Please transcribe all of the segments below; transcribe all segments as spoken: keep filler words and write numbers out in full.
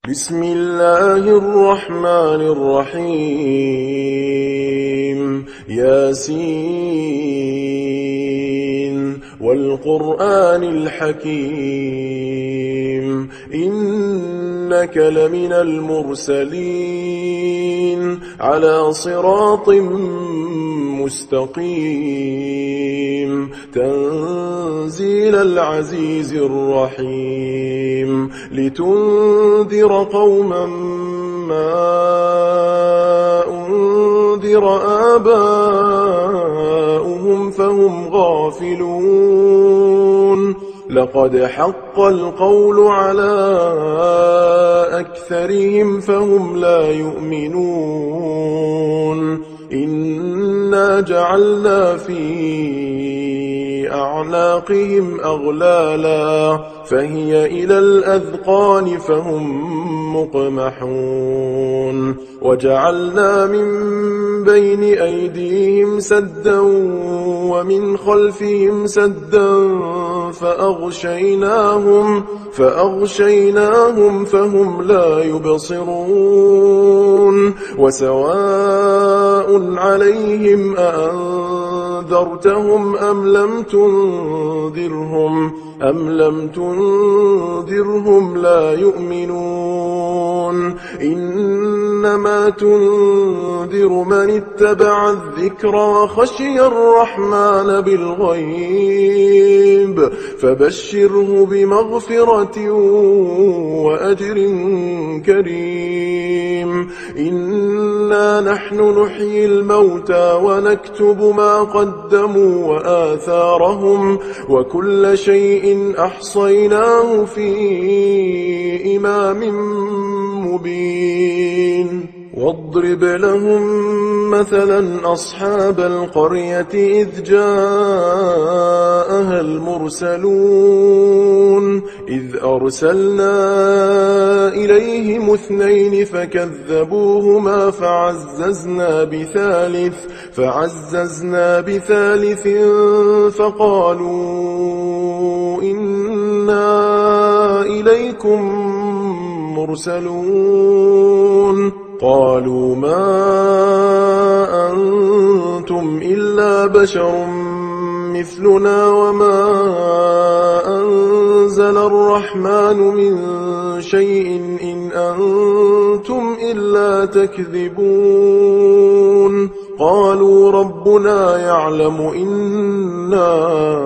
بسم الله الرحمن الرحيم ياسين والقرآن الحكيم إنك لمن المرسلين على صراط مستقيم تنزيل العزيز الرحيم لتنذر قوما ما أنذر آباؤهم فهم غافلون لقد حق القول على أكثرهم فهم لا يؤمنون إنا جعلنا في أعناقهم أغلالا فهي إلى الأذقان فهم مقمحون وجعلنا من بين أيديهم سدا ومن خلفهم سدا فأغشيناهم فأغشيناهم فهم لا يبصرون وسواء عليهم أأنذرتهم أم لم تنذرهم أم لم تنذرهم لا يؤمنون إنما تنذر من اتبع الذكر وخشي الرحمن بالغيب فبشره بمغفرة وأجر كريم إنا نحن نحيي الموتى ونكتب ما قدموا وآثارهم وكل شيء أحصيناه في إمام مبين واضرب لهم مثلا أصحاب القرية إذ جاءها المرسلون إذ أرسلنا إليهم اثنين فكذبوهما فعززنا بثالث فعززنا بثالث فقالوا إنا إليكم مرسلون قالوا ما أنتم إلا بشر مثلنا وما أنزل الرحمن من شيء إن أنتم إلا تكذبون قالوا ربنا يعلم إنا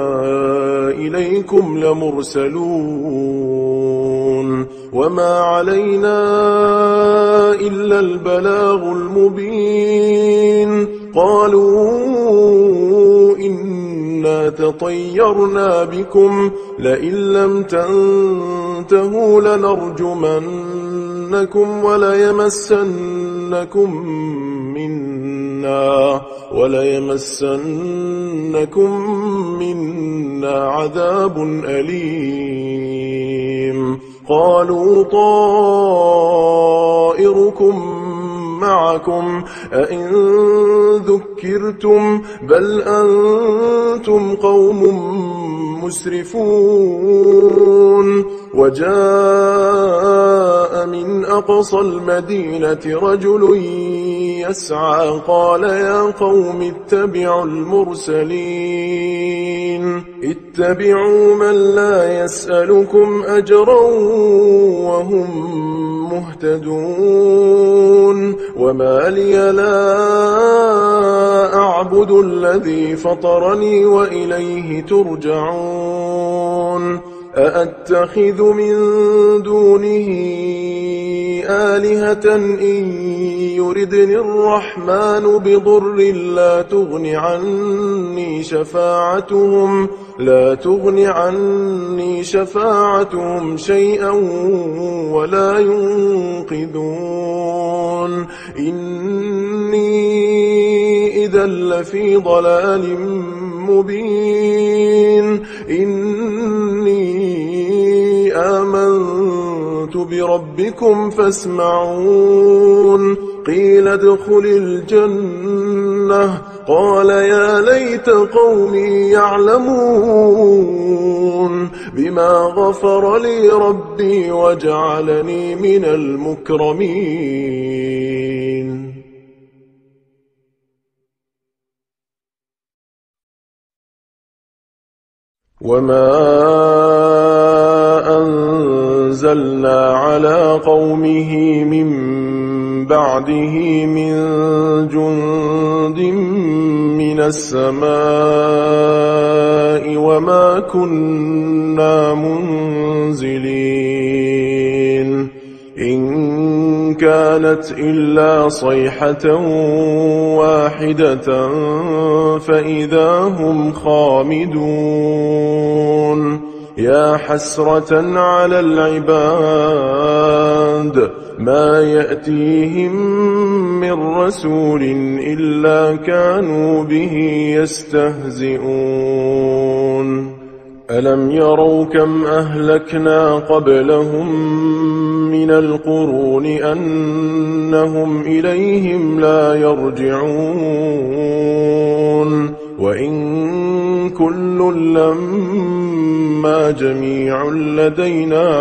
إليكم لمرسلون وما علينا إلا البلاغ المبين قالوا إنا تطيرنا بكم لئن لم تنتهوا لنرجمنكم وليمسنكم منا وليمسنكم منا عذاب أليم قالوا طائركم معكم أئن ذكرتم بل أنتم قوم مسرفون وجاء من أقصى المدينة رجل يسعى قال يا قوم اتبعوا المرسلين اتبعوا من لا يسألكم أجرا وهم مهتدون وما لي لا أعبد الذي فطرني وإليه ترجعون أأتخذ من دونه آلهة إن يردني الرحمن بضر لا تغن عني شفاعتهم لا تغن عني شفاعتهم شيئا ولا ينقذون إني إذا لفي ضلال مبين إني آمنت بربكم فاسمعون قيل ادخل الجنة قال يا ليت قومي يعلمون بما غفر لي ربي وجعلني من المكرمين. وما أنزلنا على قومه من بعده من جند من السماء وما كنا منزلين إن كانت إلا صيحة واحدة فإذا هم خامدون. يا حسرة على العباد ما يأتيهم من رسول إلا كانوا به يستهزئون. ألم يروا كم أهلكنا قبلهم من القرون أنهم إليهم لا يرجعون وإن كل لما جميع لدينا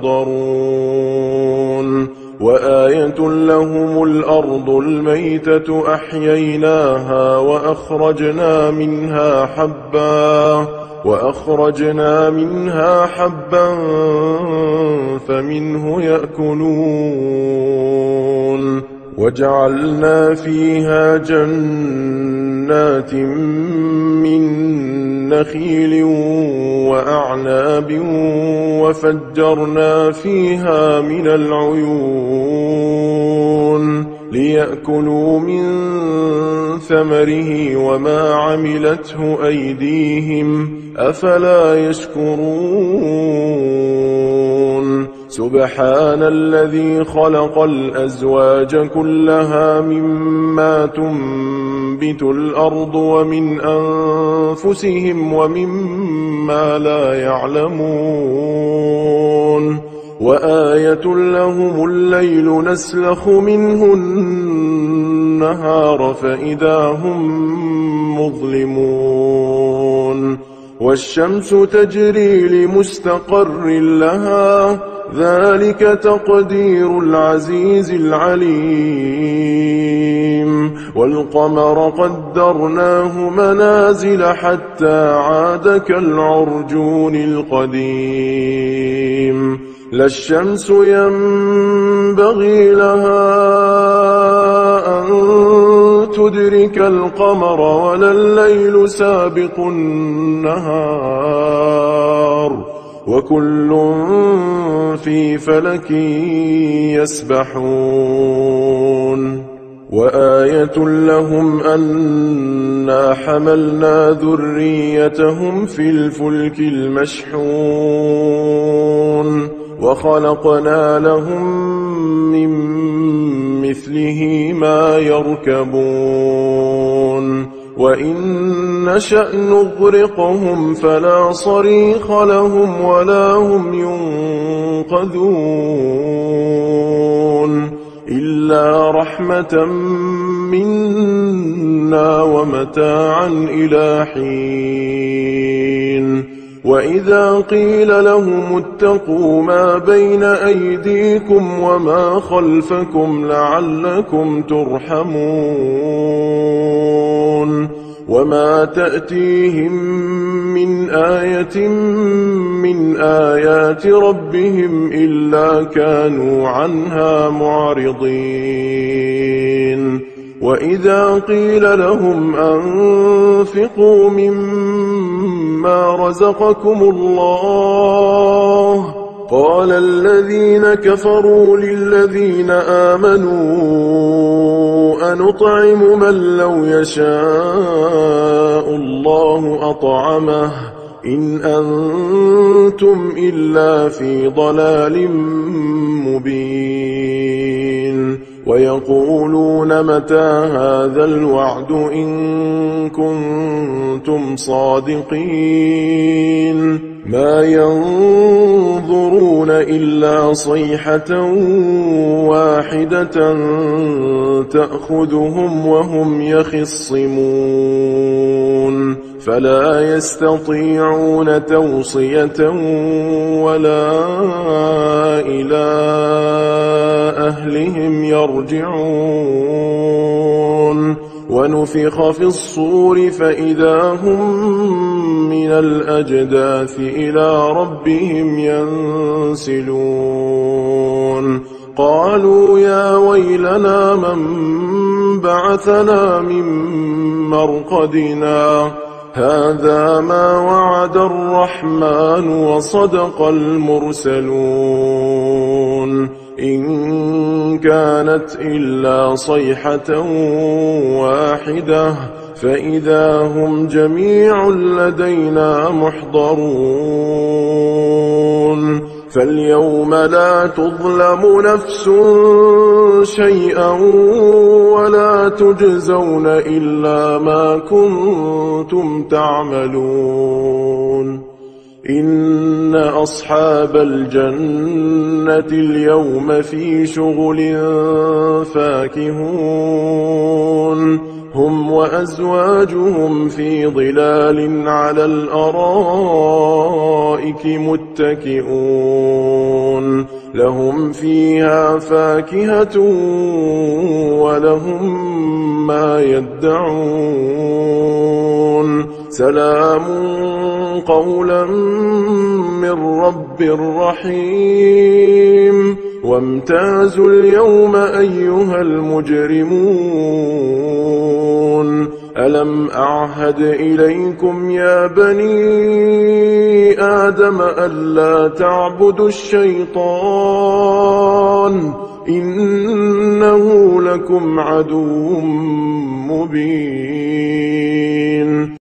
محضرون. وآية لهم الأرض الميتة أحييناها وأخرجنا منها حبا وأخرجنا منها حبا فمنه يأكلون. وجعلنا فيها جنات من نخيل وأعناب وفجرنا فيها من العيون ليأكلوا من ثمره وما عملته أيديهم أفلا يشكرون. سبحان الذي خلق الأزواج كلها مما تنبت الأرض ومن أنفسهم ومما لا يعلمون. وآية لهم الليل نسلخ منه النهار فإذا هم مظلمون. والشمس تجري لمستقر لها ذلك تقدير العزيز العليم. والقمر قدرناه منازل حتى عاد كالعرجون القديم. لا الشمس ينبغي لها أن تدرك القمر ولا الليل سابق النهار وكل في فلك يسبحون. وآية لهم أنا حملنا ذريتهم في الفلك المشحون وخلقنا لهم من مثله ما يركبون. وإن نشأ نغرقهم فلا صريخ لهم ولا هم ينقذون إلا رحمة منا ومتاعا إلى حين. وإذا قيل لهم اتقوا ما بين أيديكم وما خلفكم لعلكم ترحمون. وما تأتيهم من آية من آيات ربهم إلا كانوا عنها معرضين. وإذا قيل لهم أنفقوا مما رزقكم الله قال الذين كفروا للذين آمنوا أنطعم من لو يشاء الله أطعمه إن أنتم إلا في ضلال مبين. ويقولون متى هذا الوعد إن كنتم صادقين ما ينظرون إلا صيحة واحدة تأخذهم وهم يخصمون فلا يستطيعون توصية ولا إلى أهلهم يرجعون ونفخ في الصور فإذا هم من الأجداث إلى ربهم ينسلون قالوا يا ويلنا من بعثنا من مرقدنا هذا ما وعد الرحمن وصدق المرسلون إن كانت إلا صيحة واحدة فإذا هم جميع لدينا محضرون فاليوم لا تظلم نفس شيئا ولا تجزون إلا ما كنتم تعملون إن أصحاب الجنة اليوم في شغل فاكهون هم وأزواجهم في ظلال على الأرائك متكئون لهم فيها فاكهة ولهم ما يدعون سلام قولا من رب رحيم وامتازوا اليوم أيها المجرمون ألم أعهد إليكم يا بني آدم ألا تعبدوا الشيطان إنه لكم عدو مبين